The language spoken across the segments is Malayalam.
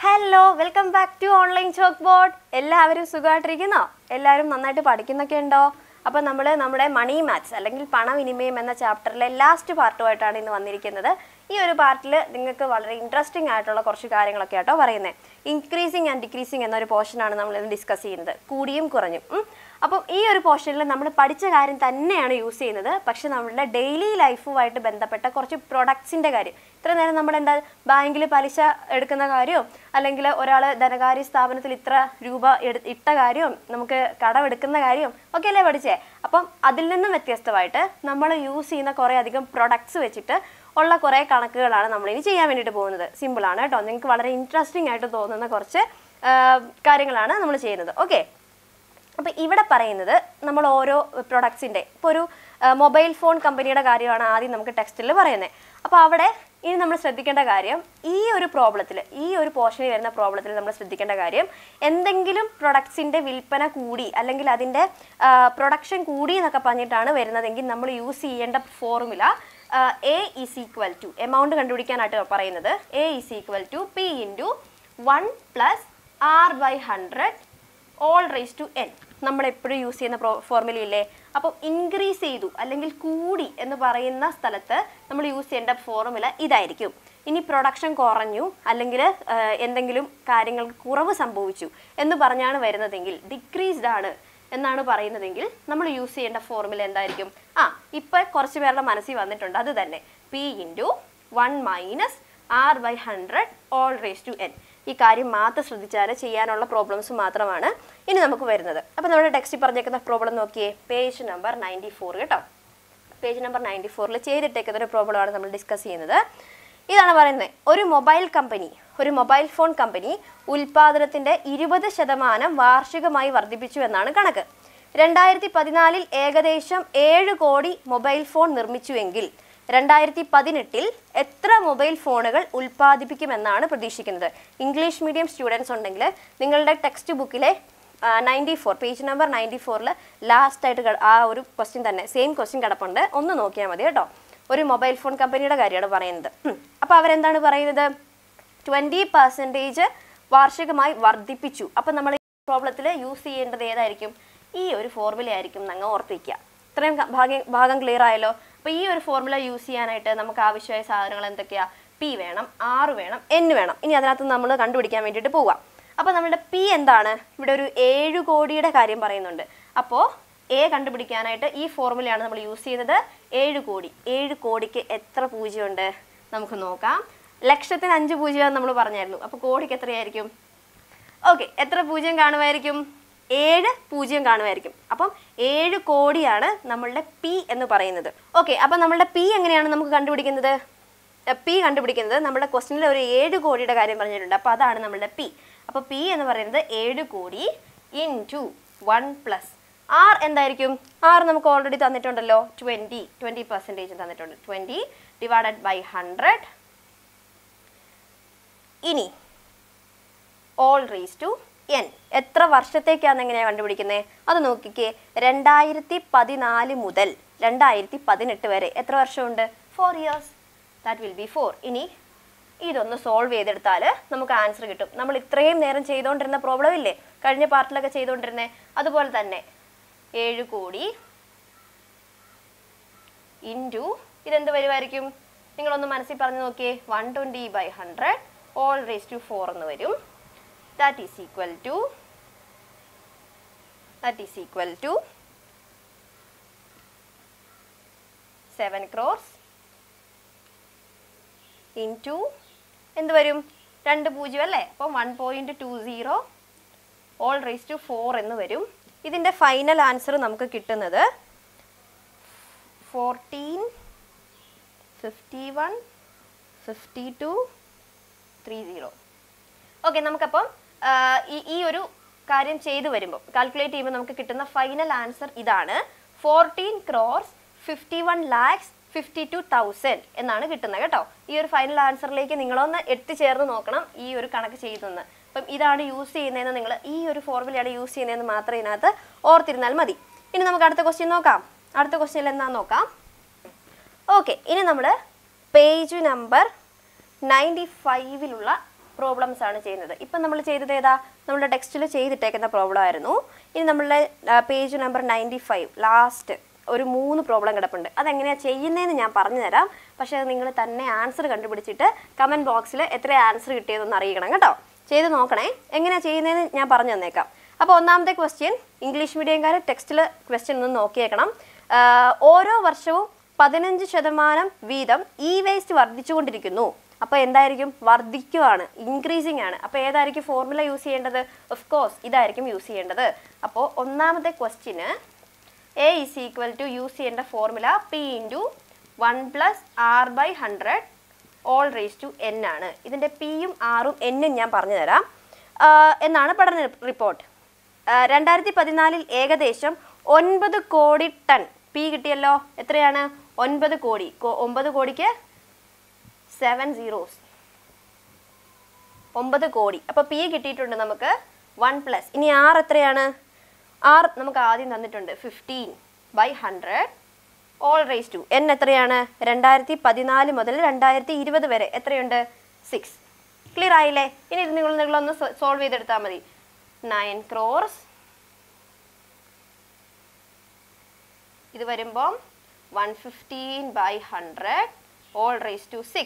Hello welcome back to online chalk board. എല്ലാവരും സുഖമായിട്ടിരിക്കുന്നോ? എല്ലാവരും നന്നായിട്ട് പഠിക്കുന്നൊക്കെ ഉണ്ടോ? അപ്പോൾ നമ്മൾ നമ്മുടെ മണി മാത്സ് അല്ലെങ്കിൽ പണവിനിമയം എന്ന ചാപ്റ്ററിലെ ലാസ്റ്റ് പാർട്ടുമായിട്ടാണ് ഇന്ന് വന്നിരിക്കുന്നത്. ഈ ഒരു പാർട്ടിൽ നിങ്ങൾക്ക് വളരെ ഇൻട്രസ്റ്റിംഗ് ആയിട്ടുള്ള കുറച്ച് കാര്യങ്ങളൊക്കെ ആട്ടോ പറയുന്നത്. ഇൻക്രീസിങ് ആൻഡ് ഡിക്രീസിങ് എന്നൊരു പോർഷനാണ് നമ്മളിന്ന് ഡിസ്കസ് ചെയ്യുന്നത്, കൂടിയും കുറഞ്ഞും. അപ്പം ഈ ഒരു പോർഷനിൽ നമ്മൾ പഠിച്ച കാര്യം തന്നെയാണ് യൂസ് ചെയ്യുന്നത്, പക്ഷെ നമ്മളുടെ ഡെയിലി ലൈഫുമായിട്ട് ബന്ധപ്പെട്ട കുറച്ച് പ്രൊഡക്ട്സിൻ്റെ കാര്യം. ഇത്ര നേരം നമ്മൾ എന്താ ബാങ്കിൽ പലിശ എടുക്കുന്ന കാര്യവും അല്ലെങ്കിൽ ഒരാൾ ധനകാര്യ സ്ഥാപനത്തിൽ ഇത്ര രൂപ ഇട്ട കാര്യവും നമുക്ക് കടമെടുക്കുന്ന കാര്യവും ഒക്കെ അല്ലേ പഠിച്ചേ. അപ്പം അതിൽ നിന്നും വ്യത്യസ്തമായിട്ട് നമ്മൾ യൂസ് ചെയ്യുന്ന കുറേ അധികം പ്രൊഡക്ട്സ് വെച്ചിട്ട് ഉള്ള കുറേ കണക്കുകളാണ് നമ്മളിനി ചെയ്യാൻ വേണ്ടിയിട്ട് പോകുന്നത്. സിമ്പിളാണ് കേട്ടോ, നിങ്ങൾക്ക് വളരെ ഇൻട്രസ്റ്റിംഗ് ആയിട്ട് തോന്നുന്ന കുറച്ച് കാര്യങ്ങളാണ് നമ്മൾ ചെയ്യുന്നത്. ഓക്കെ, അപ്പോൾ ഇവിടെ പറയുന്നത് നമ്മൾ ഓരോ പ്രൊഡക്ട്സിൻ്റെ ഇപ്പോൾ ഒരു മൊബൈൽ ഫോൺ കമ്പനിയുടെ കാര്യമാണ് ആദ്യം നമുക്ക് ടെക്സ്റ്റിൽ പറയുന്നത്. അപ്പോൾ അവിടെ ഇനി നമ്മൾ ശ്രദ്ധിക്കേണ്ട കാര്യം, ഈ ഒരു പ്രോബ്ലത്തിൽ, ഈ ഒരു പോർഷനിൽ വരുന്ന പ്രോബ്ലത്തിൽ നമ്മൾ ശ്രദ്ധിക്കേണ്ട കാര്യം, എന്തെങ്കിലും പ്രൊഡക്ട്സിൻ്റെ വിൽപ്പന കൂടി അല്ലെങ്കിൽ അതിൻ്റെ പ്രൊഡക്ഷൻ കൂടി എന്നൊക്കെ പറഞ്ഞിട്ടാണ് വരുന്നതെങ്കിൽ നമ്മൾ യൂസ് ചെയ്യേണ്ട formula A is equal to, amount കണ്ടുപിടിക്കാനായിട്ട് പറയുന്നത് A is equal to P into 1 plus R/100 whole raise to n. നമ്മളെപ്പോഴും യൂസ് ചെയ്യുന്ന ഫോർമുലയില്ലേ. അപ്പോൾ ഇൻക്രീസ് ചെയ്തു അല്ലെങ്കിൽ കൂടി എന്ന് പറയുന്ന സ്ഥലത്ത് നമ്മൾ യൂസ് ചെയ്യേണ്ട ഫോർമുല ഇതായിരിക്കും. ഇനി പ്രൊഡക്ഷൻ കുറഞ്ഞു അല്ലെങ്കിൽ എന്തെങ്കിലും കാര്യങ്ങൾക്ക് കുറവ് സംഭവിച്ചു എന്ന് പറഞ്ഞാണ് വരുന്നതെങ്കിൽ, ഡിക്രീസ്ഡ് ആണ് എന്നാണ് പറയുന്നതെങ്കിൽ നമ്മൾ യൂസ് ചെയ്യേണ്ട ഫോർമുല എന്തായിരിക്കും? ഇപ്പം കുറച്ച് പേരുടെ മനസ്സിൽ വന്നിട്ടുണ്ട്, അത് തന്നെ P into 1 minus R/100 whole raise to n. ഈ കാര്യം മാത്രം ശ്രദ്ധിച്ചാൽ ചെയ്യാനുള്ള പ്രോബ്ലംസ് മാത്രമാണ് ഇനി നമുക്ക് വരുന്നത്. അപ്പോൾ നമ്മുടെ ടെക്സ്റ്റിൽ പറഞ്ഞേക്കുന്ന പ്രോബ്ലം നോക്കിയേ, പേജ് നമ്പർ 94 കേട്ടോ. പേജ് നമ്പർ 94 ചെയ്തിട്ടേക്കുന്ന ഒരു പ്രോബ്ലമാണ് നമ്മൾ ഡിസ്കസ് ചെയ്യുന്നത്. ഇതാണ് പറയുന്നത്, ഒരു മൊബൈൽ ഫോൺ കമ്പനി ഉൽപ്പാദനത്തിൻ്റെ 20% വാർഷികമായി വർദ്ധിപ്പിച്ചു എന്നാണ് കണക്ക്. 2014 ഏകദേശം 7 കോടി മൊബൈൽ ഫോൺ നിർമ്മിച്ചുവെങ്കിൽ 2018 എത്ര മൊബൈൽ ഫോണുകൾ ഉൽപ്പാദിപ്പിക്കുമെന്നാണ് പ്രതീക്ഷിക്കുന്നത്. ഇംഗ്ലീഷ് മീഡിയം സ്റ്റുഡൻസ് ഉണ്ടെങ്കിൽ നിങ്ങളുടെ ടെക്സ്റ്റ് ബുക്കിലെ 94 പേജ് നമ്പർ 94 ലാസ്റ്റായിട്ട് ആ ഒരു ക്വസ്റ്റ്യൻ തന്നെ, സെയിം ക്വസ്റ്റ്യൻ കിടപ്പുണ്ട്, ഒന്ന് നോക്കിയാൽ മതി കേട്ടോ. ഒരു മൊബൈൽ ഫോൺ കമ്പനിയുടെ കാര്യമാണ് പറയുന്നത്. അപ്പോൾ അവരെന്താണ് പറയുന്നത്? 20% വാർഷികമായി വർദ്ധിപ്പിച്ചു. അപ്പം നമ്മൾ ഈ പ്രോബ്ലത്തിൽ യൂസ് ചെയ്യേണ്ടത് ഏതായിരിക്കും? ഈ ഒരു ഫോർമുല ആയിരിക്കും, അങ്ങ് ഓർത്തിരിക്കുക. ഇത്രയും ഭാഗം ക്ലിയർ ആയല്ലോ. അപ്പോൾ ഈ ഒരു ഫോർമുല യൂസ് ചെയ്യാനായിട്ട് നമുക്ക് ആവശ്യമായ സാധനങ്ങൾ എന്തൊക്കെയാണ്? P വേണം, R വേണം, N വേണം. ഇനി അതിനകത്ത് നമ്മൾ കണ്ടുപിടിക്കാൻ വേണ്ടിയിട്ട് പോവാം. അപ്പോൾ നമ്മുടെ P എന്താണ്? ഇവിടെ ഒരു 7 കോടിയുടെ കാര്യം പറയുന്നുണ്ട്. അപ്പോൾ A കണ്ടുപിടിക്കാനായിട്ട് ഈ ഫോർമുലയാണ് നമ്മൾ യൂസ് ചെയ്യുന്നത്. 7 കോടി. 7 കോടിക്ക് എത്ര പൂജ്യമുണ്ട് നമുക്ക് നോക്കാം. ലക്ഷത്തിന് 5 പൂജ്യം നമ്മൾ പറഞ്ഞായിരുന്നു. അപ്പോൾ കോടിക്ക് എത്രയായിരിക്കും? ഓക്കെ, എത്ര പൂജ്യം കാണുമായിരിക്കും? 7 പൂജ്യം കാണുമായിരിക്കും. അപ്പം 7 കോടിയാണ് നമ്മളുടെ P എന്ന് പറയുന്നത്. ഓക്കെ, അപ്പം നമ്മളുടെ P എങ്ങനെയാണ് നമുക്ക് കണ്ടുപിടിക്കുന്നത്? P കണ്ടുപിടിക്കുന്നത് നമ്മുടെ ക്വസ്റ്റ്യനിൽ ഒരു 7 കോടിയുടെ കാര്യം പറഞ്ഞിട്ടുണ്ട്. അപ്പോൾ അതാണ് നമ്മളുടെ P. അപ്പോൾ P എന്ന് പറയുന്നത് 7 കോടി ഇൻറ്റു 1 പ്ലസ് R എന്തായിരിക്കും? R നമുക്ക് ഓൾറെഡി തന്നിട്ടുണ്ടല്ലോ, 20% തന്നിട്ടുണ്ട്. 20 ഡിവൈഡഡ് ബൈ 100. ഇനി ഓൾ റേസ് ടു n. എത്ര വർഷത്തേക്കാണ് എങ്ങനെയാണ് കണ്ടുപിടിക്കുന്നത്? അത് നോക്കിക്കേ. 2014 മുതൽ 2018 വരെ എത്ര വർഷമുണ്ട്? 4 ഇയേഴ്സ്. That will be 4. ഇനി ഇതൊന്ന് സോൾവ് ചെയ്തെടുത്താൽ നമുക്ക് ആൻസർ കിട്ടും. നമ്മൾ ഇത്രയും നേരം ചെയ്തുകൊണ്ടിരുന്ന പ്രോബ്ലം ഇല്ലേ, കഴിഞ്ഞ പാർട്ടിലൊക്കെ ചെയ്തുകൊണ്ടിരുന്നത്, അതുപോലെ തന്നെ 7 കോടി ഇൻറ്റു ഇതെന്ത് വരുമായിരിക്കും? നിങ്ങളൊന്ന് മനസ്സിൽ പറഞ്ഞു നോക്കിയേ. 120/100 ഓൾ റേസ് ടു 4 എന്ന് വരും. That is equal to 7 crores into എന്ത് വരും? 2 പൂജ്യം അല്ലേ. അപ്പം 1.20 ഓൾ റേസ് ടു 4 എന്ന് വരും. ഇതിൻ്റെ ഫൈനൽ ആൻസർ നമുക്ക് കിട്ടുന്നത് 14, 51, 52, 30. ഓക്കെ, നമുക്കപ്പം ഈ ഒരു കാര്യം ചെയ്തു വരുമ്പോൾ കാൽക്കുലേറ്റ് ചെയ്യുമ്പോൾ നമുക്ക് കിട്ടുന്ന ഫൈനൽ ആൻസർ ഇതാണ്. 14,51,52,000 എന്നാണ് കിട്ടുന്നത് കേട്ടോ. ഈ ഒരു ഫൈനൽ ആൻസറിലേക്ക് നിങ്ങളൊന്ന് എത്തിച്ചേർന്ന് നോക്കണം ഈ ഒരു കണക്ക് ചെയ്തെന്ന്. അപ്പം ഇതാണ് യൂസ് ചെയ്യുന്നതെന്ന്, നിങ്ങൾ ഈ ഒരു ഫോർമുലയാണ് യൂസ് ചെയ്യുന്നതെന്ന് മാത്രം ഇതിനകത്ത് ഓർത്തിരുന്നാൽ മതി. ഇനി നമുക്ക് അടുത്ത ക്വസ്റ്റ്യൻ നോക്കാം. അടുത്ത ക്വസ്റ്റ്യനിൽ എന്താണെന്ന് നോക്കാം. ഓക്കെ, ഇനി നമ്മൾ പേജ് നമ്പർ 95 പ്രോബ്ലംസ് ആണ് ചെയ്യുന്നത്. ഇപ്പം നമ്മൾ ചെയ്തത് ഏതാ? നമ്മുടെ ടെക്സ്റ്റിൽ ചെയ്തിട്ടേക്കുന്ന പ്രോബ്ലം ആയിരുന്നു. ഇനി നമ്മളുടെ പേജ് നമ്പർ 95 ലാസ്റ്റ് ഒരു 3 പ്രോബ്ലം കിടപ്പുണ്ട്. അതെങ്ങനെയാണ് ചെയ്യുന്നതെന്ന് ഞാൻ പറഞ്ഞു തരാം. പക്ഷേ അത് നിങ്ങൾ തന്നെ ആൻസർ കണ്ടുപിടിച്ചിട്ട് കമൻറ്റ് ബോക്സിൽ എത്ര ആൻസർ കിട്ടിയതെന്ന് അറിയിക്കണം കേട്ടോ. ചെയ്ത് നോക്കണേ. എങ്ങനെയാണ് ചെയ്യുന്നതെന്ന് ഞാൻ പറഞ്ഞു തന്നേക്കാം. അപ്പോൾ ഒന്നാമത്തെ ക്വസ്റ്റ്യൻ, ഇംഗ്ലീഷ് മീഡിയംകാർ ടെക്സ്റ്റിൽ ക്വസ്റ്റ്യൻ ഒന്ന് നോക്കിയേക്കണം. ഓരോ വർഷവും 15% വീതം ഇ വേസ്റ്റ് വർദ്ധിച്ചുകൊണ്ടിരിക്കുന്നു. അപ്പോൾ എന്തായിരിക്കും? വർദ്ധിക്കുകയാണ്, ഇൻക്രീസിങ് ആണ്. അപ്പോൾ ഏതായിരിക്കും ഫോർമുല യൂസ് ചെയ്യേണ്ടത്? ഓഫ് കോഴ്സ് ഇതായിരിക്കും യൂസ് ചെയ്യേണ്ടത്. അപ്പോൾ ഒന്നാമത്തെ ക്വസ്റ്റ്യന് A is equal to use ചെയ്യേണ്ട formula P into 1 + r/100 whole raise to n ആണ്. ഇതിൻ്റെ പിയും ആറും എന്നും ഞാൻ പറഞ്ഞു തരാം എന്നാണ് പഠന റിപ്പോർട്ട്. 2014 ഏകദേശം 9 കോടി ടൺ പി കിട്ടിയല്ലോ. എത്രയാണ്? 9 കോടി. 9 കോടിക്ക് 7 zeros, 9 കോടി. അപ്പോൾ പി കിട്ടിയിട്ടുണ്ട് നമുക്ക് 1+. ഇനി ആർ എത്രയാണ്? ആർ നമുക്ക് ആദ്യം തന്നിട്ടുണ്ട് 15/100 ഓൾ റേസ് ടു n എത്രയാണ്? 2014 മുതൽ 2020 വരെ എത്രയുണ്ട്? 6. ക്ലിയർ ആയില്ലേ? ഇനി ഇത് നിങ്ങളൊന്ന് സോൾവ് ചെയ്തെടുത്താൽ മതി. 9 crores ഇത് വരുമ്പോൾ 115/100 all raised to 6.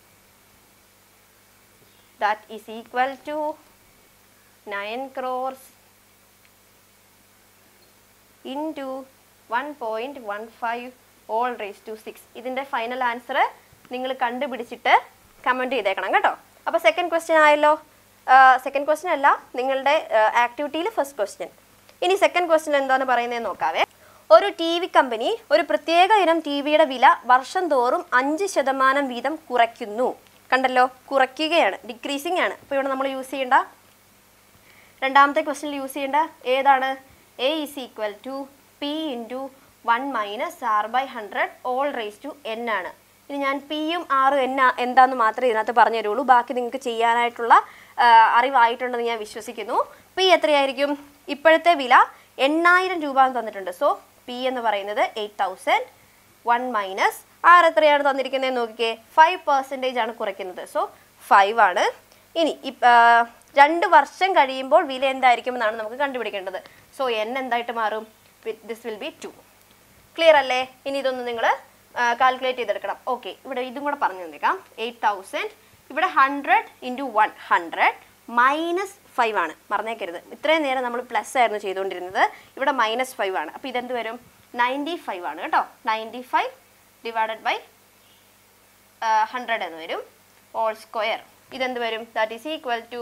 That is equal to 9 crores into 1.15 all raised to 6. ഇതിൻ്റെ ഫൈനൽ ആൻസർ നിങ്ങൾ കണ്ടുപിടിച്ചിട്ട് കമൻറ്റ് ചെയ്തേക്കണം കേട്ടോ. അപ്പോൾ സെക്കൻഡ് ക്വസ്റ്റ്യൻ ആയല്ലോ. സെക്കൻഡ് ക്വസ്റ്റ്യൻ അല്ല, നിങ്ങളുടെ ആക്ടിവിറ്റിയിൽ ഫസ്റ്റ് ക്വസ്റ്റ്യൻ. ഇനി സെക്കൻഡ് ക്വസ്റ്റ്യൻ എന്താണെന്ന് പറയുന്നത് നോക്കാവേ. ഒരു ടി വി കമ്പനി ഒരു പ്രത്യേക ഇനം ടി വിയുടെ വില വർഷം തോറും 5% വീതം കുറയ്ക്കുന്നു. കണ്ടല്ലോ, കുറയ്ക്കുകയാണ്, ഡിക്രീസിങ് ആണ്. അപ്പോൾ ഇവിടെ നമ്മൾ യൂസ് ചെയ്യേണ്ട രണ്ടാമത്തെ ക്വസ്റ്റ്യനിൽ യൂസ് ചെയ്യേണ്ട ഏതാണ്? A is equal to P into 1 - r/100 whole raise to n ആണ്. ഇനി ഞാൻ പിയും ആറും എന്താണെന്ന് മാത്രമേ ഇതിനകത്ത് പറഞ്ഞു തരുള്ളൂ. ബാക്കി നിങ്ങൾക്ക് ചെയ്യാനായിട്ടുള്ള അറിവായിട്ടുണ്ടെന്ന് ഞാൻ വിശ്വസിക്കുന്നു. പി എത്രയായിരിക്കും? ഇപ്പോഴത്തെ വില 8,000 രൂപ തന്നിട്ടുണ്ട്. സോ പി എന്ന് പറയുന്നത് 8,000. 1 - ആർ എത്രയാണ് തന്നിരിക്കുന്നത് നോക്കിക്കേ, 5% ആണ് കുറയ്ക്കുന്നത്. സോ 5 ആണ്. ഇനി 2 വർഷം കഴിയുമ്പോൾ വില എന്തായിരിക്കും എന്നാണ് നമുക്ക് കണ്ടുപിടിക്കേണ്ടത്. സോ n എന്തായിട്ട് മാറും? This will be 2. ക്ലിയർ അല്ലേ? ഇനി ഇതൊന്ന് നിങ്ങൾ കാൽക്കുലേറ്റ് ചെയ്തെടുക്കണം. ഓക്കെ, ഇവിടെ ഇതും കൂടെ പറഞ്ഞു തന്നേക്കാം. 8,000 ഇവിടെ 100 × 100 -5 ആണ്. മറന്നേക്കരുത്, ഇത്രയും നേരം നമ്മൾ പ്ലസ് ആയിരുന്നു ചെയ്തുകൊണ്ടിരുന്നത്, ഇവിടെ -5 ആണ്. അപ്പോൾ ഇതെന്ത് വരും? 95 ആണ് കേട്ടോ. 95 / 100 എന്ന് വരും, ഓൾ സ്ക്വയർ. ഇതെന്ത് വരും? That is equal to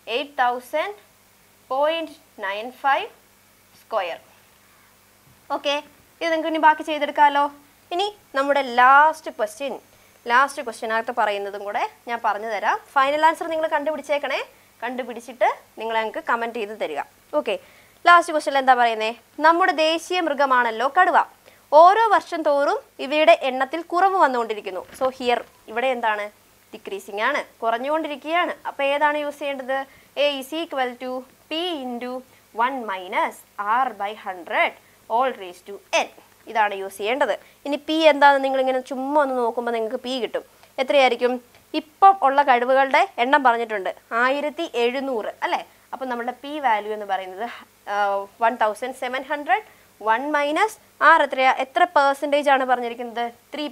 8,000.95 square. Okay, ഇത് നിങ്ങൾക്ക് ഇനി ബാക്കി ചെയ്തെടുക്കാമല്ലോ. ഇനി നമ്മുടെ ലാസ്റ്റ് ക്വസ്റ്റ്യനകത്ത് പറയുന്നതും കൂടെ ഞാൻ പറഞ്ഞു തരാം. ഫൈനൽ ആൻസർ നിങ്ങൾ കണ്ടുപിടിച്ചേക്കണേ. കണ്ടുപിടിച്ചിട്ട് നിങ്ങൾ ഞങ്ങൾക്ക് കമൻറ്റ് ചെയ്ത് തരിക. ഓക്കെ, ലാസ്റ്റ് ക്വസ്റ്റ്യൻ എന്താ പറയുന്നത്? നമ്മുടെ ദേശീയ മൃഗമാണല്ലോ കടുവ. ഓരോ വർഷം തോറും ഇവയുടെ എണ്ണത്തിൽ കുറവ് വന്നുകൊണ്ടിരിക്കുന്നു. സോ ഹിയർ ഇവിടെ എന്താണ്? ഡിക്രീസിങ് ആണ്, കുറഞ്ഞുകൊണ്ടിരിക്കുകയാണ്. അപ്പോൾ ഏതാണ് യൂസ് ചെയ്യേണ്ടത്? A is equal to P into 1 - r/100 whole raise to n. ഇതാണ് യൂസ് ചെയ്യേണ്ടത്. ഇനി പി എന്താണെന്ന് നിങ്ങളിങ്ങനെ ചുമ്മാ ഒന്ന് നോക്കുമ്പോൾ നിങ്ങൾക്ക് പി കിട്ടും. എത്രയായിരിക്കും? ഇപ്പം ഉള്ള കഴിവുകളുടെ എണ്ണം പറഞ്ഞിട്ടുണ്ട് 1700 അല്ലേ? അപ്പം നമ്മുടെ പി വാല്യൂ എന്ന് പറയുന്നത് 1700. 1 - r എത്ര പെർസെൻറ്റേജ് ആണ് പറഞ്ഞിരിക്കുന്നത്?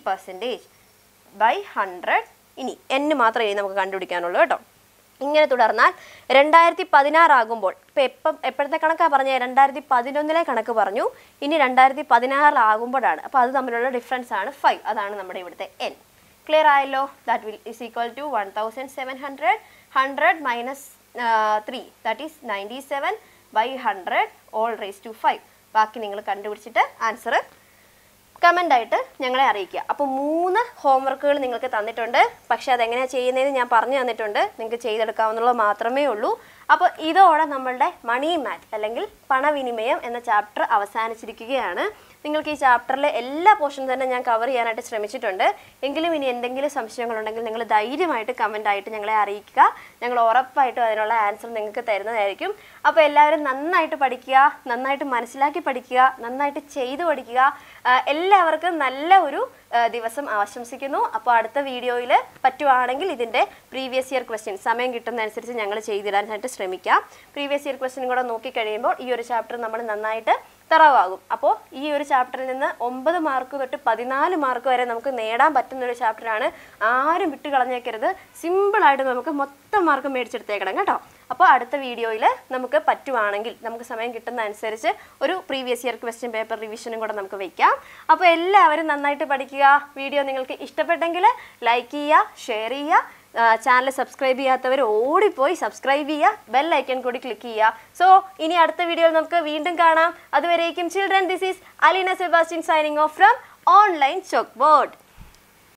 3%/100. ഇനി n മാത്രമേ നമുക്ക് കണ്ടുപിടിക്കാനുള്ളൂ കേട്ടോ. ഇങ്ങനെ തുടർന്നാൽ 2016 ആകുമ്പോൾ, ഇപ്പം എപ്പോഴത്തെ കണക്കാണ് പറഞ്ഞത്? 2011 കണക്ക് പറഞ്ഞു. ഇനി 2016 ആകുമ്പോഴാണ്. അപ്പോൾ അത് തമ്മിലുള്ള ഡിഫറൻസ് ആണ് 5. അതാണ് നമ്മുടെ ഇവിടുത്തെ n. ക്ലിയർ ആയല്ലോ? That will is equal to 1700. 100 - 3 that is 97/100 whole raise to 5. ബാക്കി നിങ്ങൾ കണ്ടുപിടിച്ചിട്ട് ആൻസർ കമൻ്റ് ആയിട്ട് ഞങ്ങളെ അറിയിക്കുക. അപ്പോൾ 3 ഹോംവർക്കുകൾ നിങ്ങൾക്ക് തന്നിട്ടുണ്ട്. പക്ഷേ അതെങ്ങനെയാണ് ചെയ്യുന്നതെന്ന് ഞാൻ പറഞ്ഞു തന്നിട്ടുണ്ട്. നിങ്ങൾക്ക് ചെയ്തെടുക്കാവുന്നുള്ളത് മാത്രമേ ഉള്ളൂ. അപ്പോൾ ഇതോടെ നമ്മളുടെ മണി മാറ്റ് അല്ലെങ്കിൽ പണവിനിമയം എന്ന ചാപ്റ്റർ അവസാനിച്ചിരിക്കുകയാണ്. നിങ്ങൾക്ക് ഈ ചാപ്റ്ററിലെ എല്ലാ പോർഷനും തന്നെ ഞാൻ കവർ ചെയ്യാനായിട്ട് ശ്രമിച്ചിട്ടുണ്ട്. എങ്കിലും ഇനി എന്തെങ്കിലും സംശയങ്ങളുണ്ടെങ്കിൽ നിങ്ങൾ ധൈര്യമായിട്ട് കമൻ്റ് ആയിട്ട് ഞങ്ങളെ അറിയിക്കുക. ഞങ്ങൾ ഉറപ്പായിട്ടും അതിനുള്ള ആൻസർ നിങ്ങൾക്ക് തരുന്നതായിരിക്കും. അപ്പോൾ എല്ലാവരും നന്നായിട്ട് പഠിക്കുക, നന്നായിട്ട് മനസ്സിലാക്കി പഠിക്കുക, നന്നായിട്ട് ചെയ്തു പഠിക്കുക. എല്ലാവർക്കും നല്ല ഒരു ദിവസം ആശംസിക്കുന്നു. അപ്പോൾ അടുത്ത വീഡിയോയിൽ പറ്റുവാണെങ്കിൽ ഇതിൻ്റെ പ്രീവിയസ് ഇയർ ക്വസ്റ്റ്യൻ സമയം കിട്ടുന്നതനുസരിച്ച് ഞങ്ങൾ ചെയ്തിടാനായിട്ട് ശ്രമിക്കാം. പ്രീവിയസ് ഇയർ ക്വസ്റ്റ്യൻ കൂടെ നോക്കിക്കഴിയുമ്പോൾ ഈ ഒരു ചാപ്റ്റർ നമ്മൾ നന്നായിട്ട് തറവാകും. അപ്പോൾ ഈ ഒരു ചാപ്റ്ററിൽ നിന്ന് 9 മാർക്ക് തൊട്ട് 14 മാർക്ക് വരെ നമുക്ക് നേടാൻ പറ്റുന്നൊരു ചാപ്റ്ററാണ്. ആരും വിട്ട് കളഞ്ഞേക്കരുത്. സിമ്പിളായിട്ട് നമുക്ക് മൊത്തം മാർക്ക് മേടിച്ചെടുത്തേക്കണം കേട്ടോ. അപ്പോൾ അടുത്ത വീഡിയോയിൽ നമുക്ക് പറ്റുവാണെങ്കിൽ നമുക്ക് സമയം കിട്ടുന്ന അനുസരിച്ച് ഒരു പ്രീവിയസ് ഇയർ ക്വസ്റ്റ്യൻ പേപ്പർ റിവിഷനും കൂടെ നമുക്ക് വയ്ക്കാം. അപ്പോൾ എല്ലാവരും നന്നായിട്ട് പഠിക്കുക. വീഡിയോ നിങ്ങൾക്ക് ഇഷ്ടപ്പെട്ടെങ്കിൽ ലൈക്ക് ചെയ്യുക, ഷെയർ ചെയ്യുക. ചാനൽ സബ്സ്ക്രൈബ് ചെയ്യാത്തവർ ഓടിപ്പോയി സബ്സ്ക്രൈബ് ചെയ്യുക, ബെൽ ഐക്കൺ കൂടി ക്ലിക്ക് ചെയ്യുക. സോ ഇനി അടുത്ത വീഡിയോയിൽ നമുക്ക് വീണ്ടും കാണാം. അതുവരേക്കും children, this is Aleena Sebastian signing off from online chalk board.